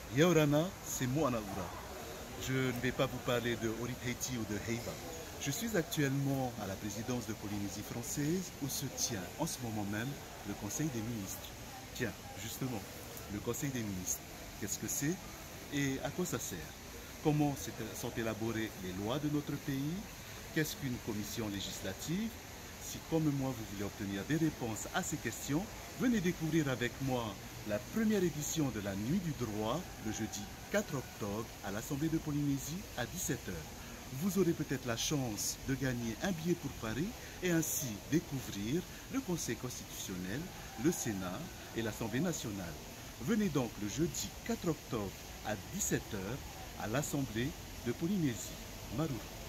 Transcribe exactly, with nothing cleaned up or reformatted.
Yaorana, c'est moi Naoura. Je ne vais pas vous parler de Oripeti ou de Heiba. Je suis actuellement à la présidence de Polynésie française où se tient en ce moment même le Conseil des ministres. Tiens, justement, le Conseil des ministres, qu'est-ce que c'est et à quoi ça sert? Comment sont élaborées les lois de notre pays? Qu'est-ce qu'une commission législative? Si comme moi vous voulez obtenir des réponses à ces questions, venez découvrir avec moi la première édition de la Nuit du droit le jeudi quatre octobre à l'Assemblée de Polynésie à dix-sept heures. Vous aurez peut-être la chance de gagner un billet pour Paris et ainsi découvrir le Conseil constitutionnel, le Sénat et l'Assemblée nationale. Venez donc le jeudi quatre octobre à dix-sept heures à l'Assemblée de Polynésie. Marou.